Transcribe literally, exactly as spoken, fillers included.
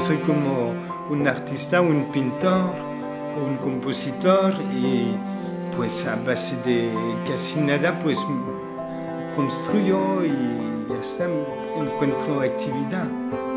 soy como un artista, un pintor o un compositor y pues a base de casi nada pues construyo y ya está, encuentro actividad.